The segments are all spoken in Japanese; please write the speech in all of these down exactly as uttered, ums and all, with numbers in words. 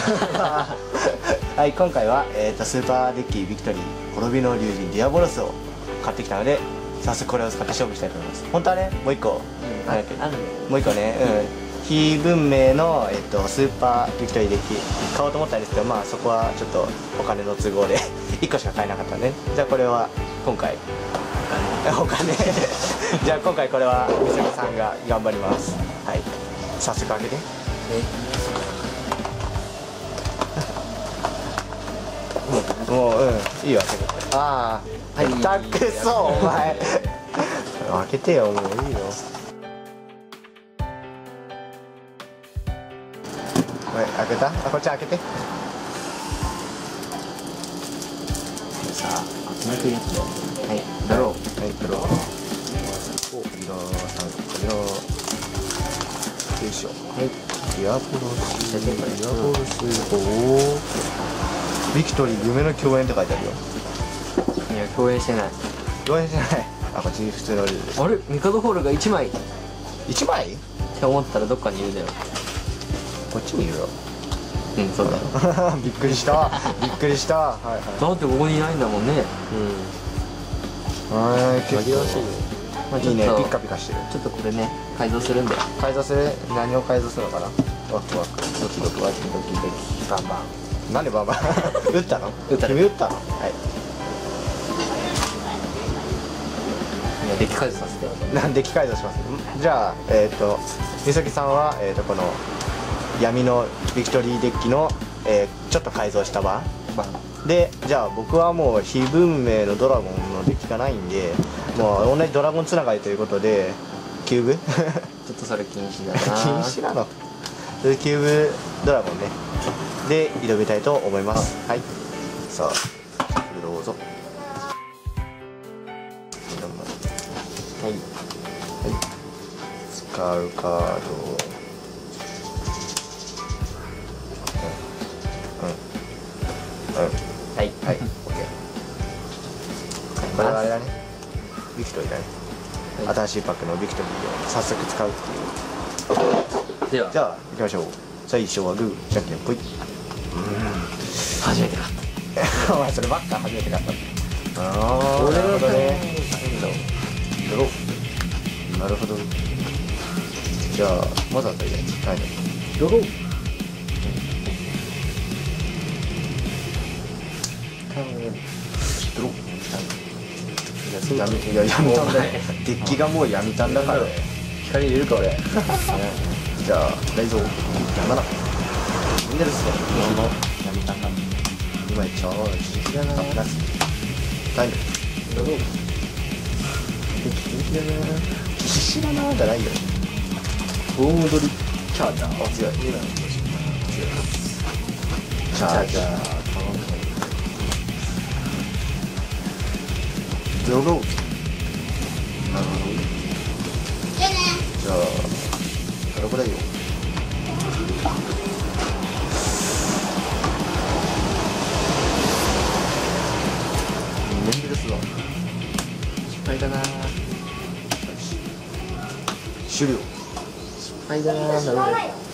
はい、今回は、えー、とスーパーデッキビクトリー滅びの竜神ディアボロスを買ってきたので、早速これを使って勝負したいと思います。本当はね、もう一個、うん、あるもう一個ね、うん、非文明の、えー、とスーパービクトリーデッキ買おうと思ったんですけど、まあそこはちょっとお金の都合でいっこしか買えなかったので、じゃあこれは今回お金じゃあ今回これはみさきさんが頑張ります。はい、早速開けて。えもう、うん、いいわ、ああ、下手くそ、お前開けてよ、もういいよ。はい、開けた？あ、こっち開けて。さあ、開けてやつだ。はい、ドロー。はい、ドロー。お、ビラさん、ビラ。よいしょ。はい、ディアボロス。ディアボロス。おお。ビクトリー夢の共演って書いてあるよ。 いや、共演してない。 共演してない。あ、こっち普通のルール。 あれ、ミカドホールがいちまい。 いちまい？ って思ったらどっかにいるだよ。 こっちにいるよ。 うん、そうだよ。 びっくりした。びっくりした。はいはい。 だってここにいないんだもんね。 うん。はい、結構。 まあ、 いいね、ピッカピカしてる。 ちょっとこれね、改造するんで。 改造する？何を改造するのかな。ワクワク、ドキドキ、ワキドキドキ、バンバン。なんでバンバン打ったの？ 打った君打ったの？はい。 いや、デッキ改造させて。 なんでデッキ改造します。じゃあ、えっと、みさきさんは、えっと、この闇のビクトリーデッキの、えー、ちょっと改造した版で、じゃあ僕はもう非文明のドラゴンのデッキがないんで、もう同じドラゴンつながりということでキューブちょっとそれ禁止だな。 禁止なの。キューブドラゴンねで挑みたいと思います。はい、さあどうぞ。はい、はい、使うカードをはい、はい、オッケー。これはあれだね、ビクトリーだね、はい、新しいパックのビクトリーを早速使うっていう。 では、 じゃあ行きましょう。最初はグー、じゃんけんぽい。うん、 初めて買ったお前そればっか初めて買った。ああ、 なるほどね。 ドロー、なるほど。じゃあまずはとりあえずはい、 ドロー。 ドロー。闇、いや、闇たんだよ。デッキがもう闇たんだからね。 光入れるか俺。 じゃあ大蔵山田ミネルスの闇たんだ。今チャージだな。プラスタイムドロー。必死だなじゃないよ。大戻りチャージャー。あ、強い。チャージャー。ドロー。なるほど。じゃあどれくらいよ。年ですわ。 失敗だな。 終了。 失敗だな。なるほど。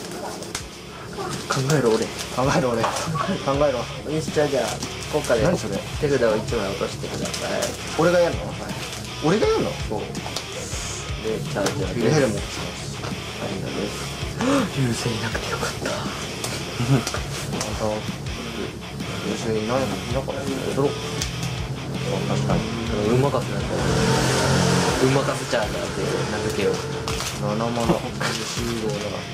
考えろ俺。 考えろ俺。考えろ。 よし、じゃあじゃあ効果で何それ。 手札をいちまい落としてください。 俺がやるの？俺がやるの？ そう。で、チャージャーフィルヘルモン。 ありがとうです。優勢いなくてよかった。 優勢いないの？いなかった。ドロー。確かに。 うまかったなんだよ。うまかすチャージャーで名付けよう。 ななマナ。終了だな。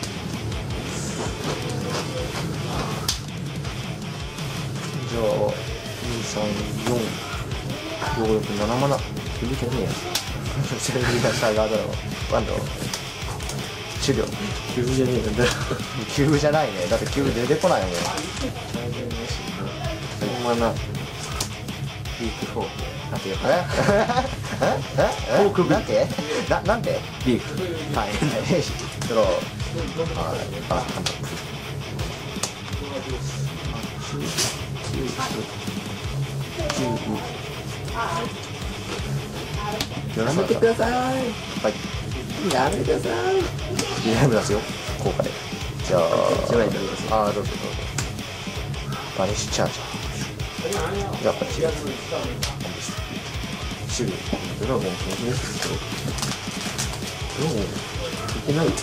じゃあにさんよんごろくななマナ。 いるじゃねえよ。 セルビアサーガードラゴンワンド終了。 キューブじゃねえよ。 キューブじゃないね。だってキューブ出てこないもん。 マナリークフォーなんていうかね。え？フォークなんて？な、なんて？ リーフ。 はい。ドロー。はい。あ、なんだ。 やめてください。 はい。 やめてください。 ゲーム出すよ。効果で。じゃあ。 じゃないと思います。 ああ、どうぞどうぞ。 バニッシュチャージャー。じゃあこっち。シュル。ドラゴン、気持ちですけど。ドラゴン、いけない。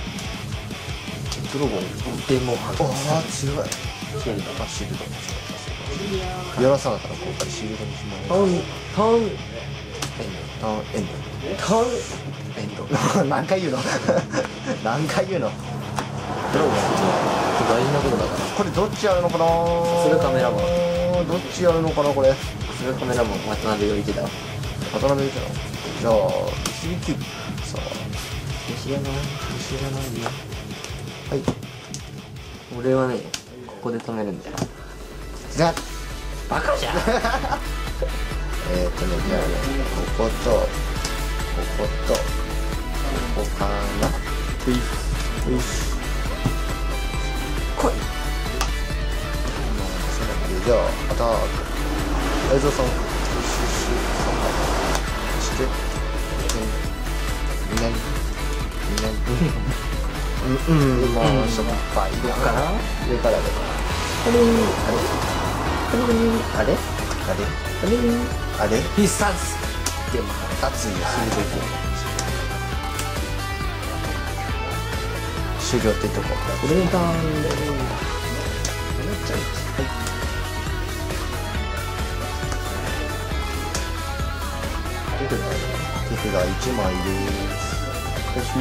ドラゴン、 でもああ、強い。シールド、あ、シールド。やらさなかったら今回シールドにします。 タンタンターンエンタンド。エンド。何回言うの何回言うのドラゴン。 大事なことだから。 これどっちやるのかな。 それカメラマン。 どっちやるのかなこれ。 それカメラマン渡辺陽一だ。 渡辺じゃん。じゃあ一撃。さあ知らない知らないよ。 はい。 俺はねここで止めるんだよ。 じゃあバカじゃん。 えーっとねじゃあねこことこことここかな。 ういよし。 来い。 じゃあアタック。映像さん。よしよし。してみんなにみんなにうんうんまあしょっぱいどっから上からであれあれあれあれあれあれ必殺でも熱いよ終了って言っとこう。 これターンで手札いちまいですよし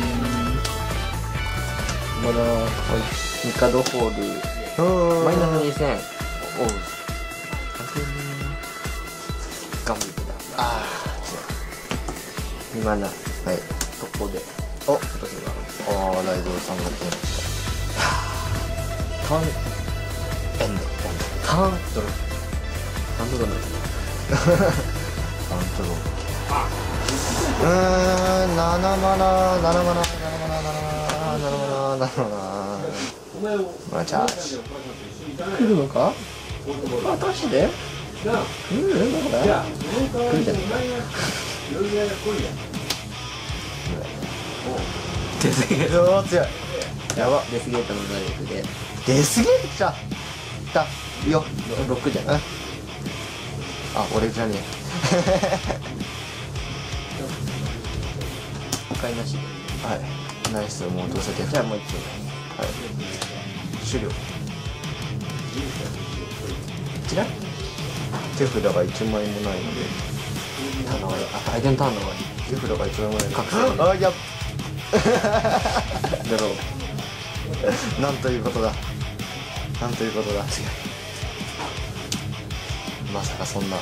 まだミカドホールマイナスにせん。おうガムだ。 あ今なあはいここでお今年はああライドウさんが来ましタンたエンドタンドロタンドロアントロうーんななマナななマナななマナななマナななマナマナチャージ来るのか私で来るのこれ来るじゃねデスゲートうわ強いやばデスゲートの能力でデスゲート来た来たいいよろくじゃない。 あ俺じゃね使いなしでえはいナイスもうどうせ出じゃあもう一はい終了丁ちら手札がいちまいもないのでターンの終わりあ相手のターンの終わり手札がいちまいもないの覚醒であいやドローなんということだなんということだまさかそんな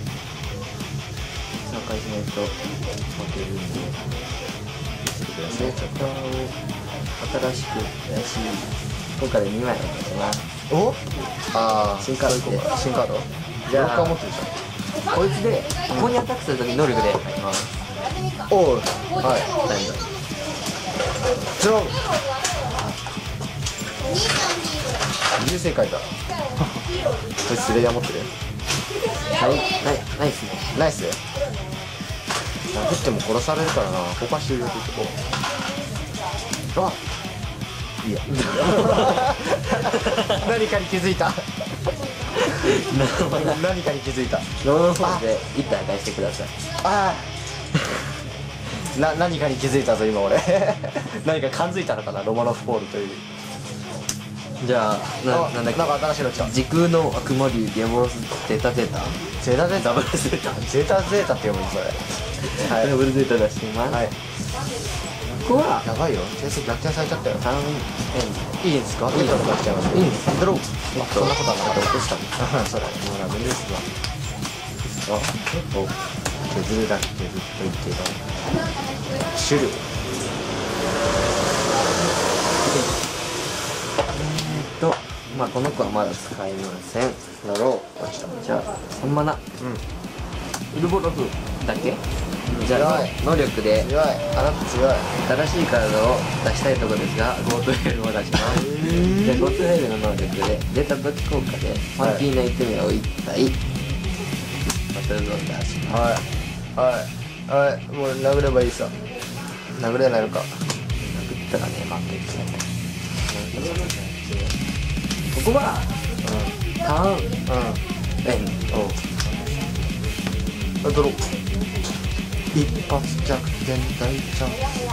参加しないと負けるんででチャプターを新しく新しい今回でにまいお願いしますおああ新カードで新カードじゃあブロッカー持ってるじこいつでここにアタックするとき能力で書きますゃんおうはい大丈ドロー優勢書いたこいつレイヤー持ってる夫はいナイナイスねナイス殴っても殺されるからなここは終了って言ってこうあいいや何かに気づいた何かに気づいたローの方で一体返してくださいああな何かに気づいたぞ今俺何か感づいたのかなロマノフポールというじゃあななんだっけなんか新しいの来た時空の悪魔竜ディアボロスゼータゼータゼータゼータダブルゼータゼータゼータって読むのそれはいダブルゼータ出しています、 はいここはやばいよ点数逆転されちゃったよさんえんいいんですかいいの出しちゃいますいいんですドローあそんなことはなかった落としたんですそれもうダメですわあお削るだけ削っといて終了えーっとまあこの子はまだ使いませんドロー落ちたじゃあさんマナうんウルボロフだけじゃあ能力で強いあなた強い新しいカードを出したいところですが ゴートゥヘルを出しますで ゴートゥヘルの能力で出た時効果でファンキーなイテムをいち体バトルゾーン出しますはいはいはいもう殴ればいいさ殴れないのか殴ったらね負けですねここはターンうんエンおうあドロー一発逆転大チャンス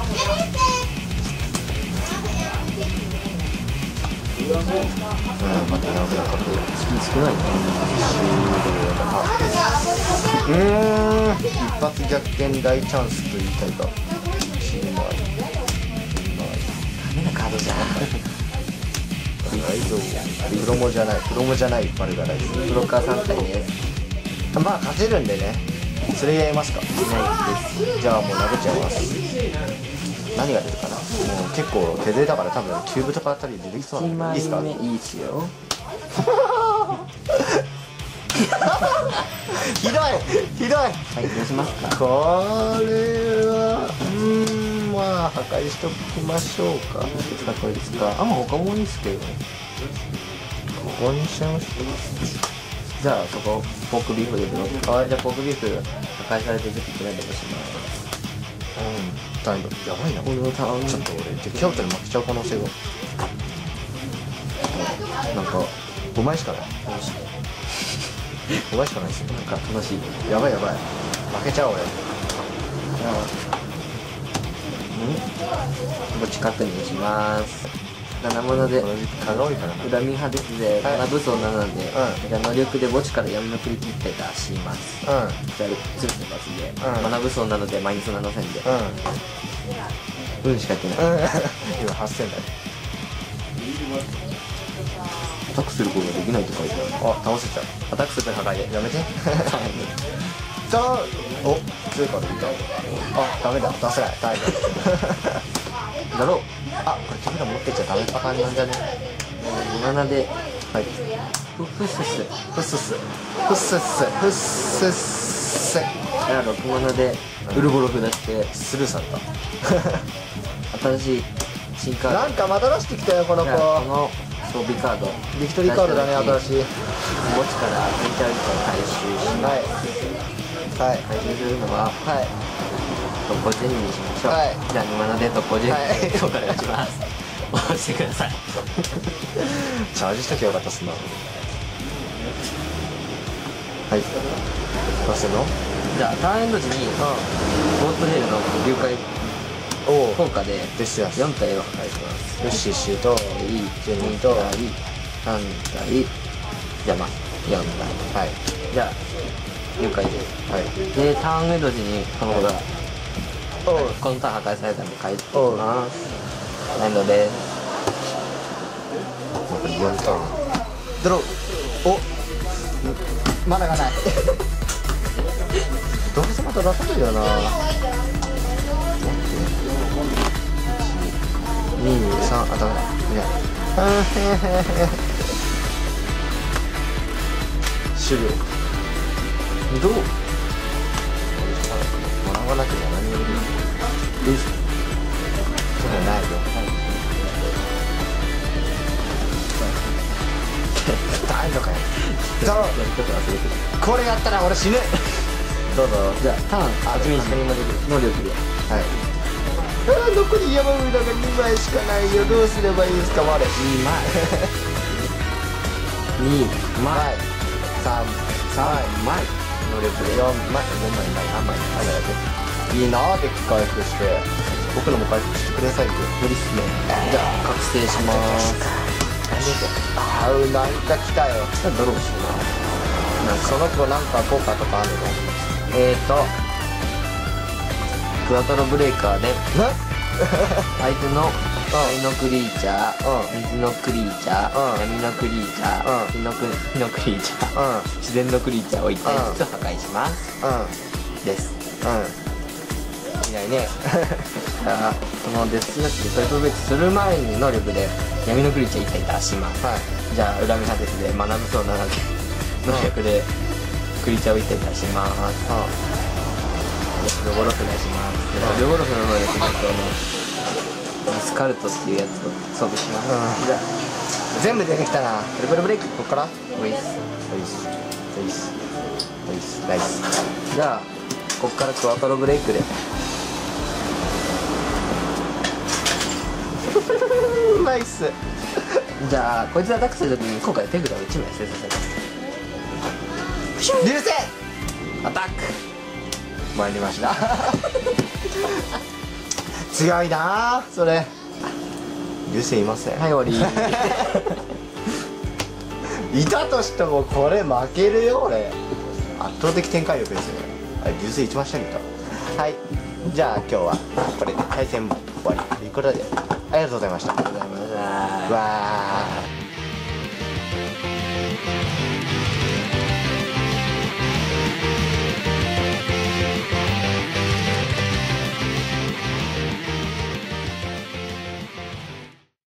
うんまたやべえかスピン少ないね。 うーん一発逆転大チャンスと言いたいかチームはダメなカードじゃん。 大丈夫プロモじゃないプロモじゃないバルガライズブロッカーさん体です。 まあ勝てるんでねそれやりますかいないです。 じゃあもう殴っちゃいます何が出るかなもう結構手出だから多分キューブとかあたりでできそういちなのいいっすかまいめいいっすよ。 ひどいひどいはいどうしますか。 これはうーんまあ破壊しときましょうかいつかこいつか。あ、もう他もいいっすけどね。 ここにしちゃいましょじゃあそこポークビーフでブロック。あ、じゃあポークビーフ破壊されてちょっとトレードします。 ううん大丈夫やばいなこのターンちょっと俺敵キャプテンに負けちゃう可能性がなんかごまいしかないごまいしかないっすよなんか楽しい。 やばいやばい負けちゃう俺墓地確認しますななものでこの時期蚊が多いからな恨み派ですで、 はいマナ武装なので、 んじゃあ能力で墓地から闇のクリ切って出しますうじゃあつるって罰で、 うんマナ武装なのでマイナスななせんでん運しかけない、 うんうん今はっせんだよアタックすることができないって書いてあるあ倒せちゃうアタックする破壊でやめてだお強いから見たあダメだ出せない大丈夫だろうあこれ君ら持ってっちゃダメパターンなんじゃねにマナではいフッフッススフッススフッススフッススじゃあろくマナでウルボロフ出してスルーされた新しい新カードなんかまた出してきたよこのじ子ゃあこの装備カードビクトリーカードだね新しい墓地から全体を回収しますはいはい回収するのははい特攻チェンジにしましょう、 はいじゃあにマナで特攻チェンジはいで今日から打ちます押してくださいチャージしときゃよかったっすなはい出せのじゃあターンエンド時にゴートヘルの流解おお効果でですよよん体を破壊しますヨッシーシーといいジェニーとさん体じゃあまあよん体はいじゃあ流解ではいでターンエンド時にこの子がおうこのターン破壊されたんで帰ってきますエンドです残りよんターンドローおまだがないどうせまた出さないよなにさんあダメだいや終了どう学ばなければ何よりいいっすそれないよ大丈夫かよやり方忘れてたこれやったら俺死ぬどうぞじゃあターンあちみに確認まで能力ではいあー残り山札がにまいしかないよどうすればいいですか我にまいにまいさんさんまい能力でよんまいよんまいないさんまいあれだけいいなーデッキ回復して僕のも回復してくださいよ無理っすねじゃあ覚醒しますあうなんか来たよじゃあドローしまなんかその子なんか効果とかあるのすえーとクワトロブレイカーでな相手の愛のクリーチャー、 うん水のクリーチャー、 うん闇のクリーチャー、 うん火のク火のクリーチャー、 うん自然のクリーチャーをいち体ずつ破壊します、 うんですうんいないねじゃあそのデスチナッチでトリプルブレイクする前に能力で闇のクリーチャーいち体出します、 はいじゃあ恨みハデスで学ぶそうなので能力でクリーチャーをいち体出しますルボロフ出しますルボロフの能力だとあのスカルトっていうやつを装備します、 うんじゃあ全部出てきたなトリプルブレイクここからウィスナイスナイスナイスナイスじゃあここからクワトロブレイクでナイスじゃあこいつアタックするときに今回手札をいちまい生成されます流星アタック参りました強いなーそれ。流星いません。 はい終わりいたとしてもこれ負けるよ俺。圧倒的展開力ですよね。はい、流星一番下にいた。はい、じゃあ今日はこれで対戦終わりということで、ありがとうございました。 ありがとうございました。 わー。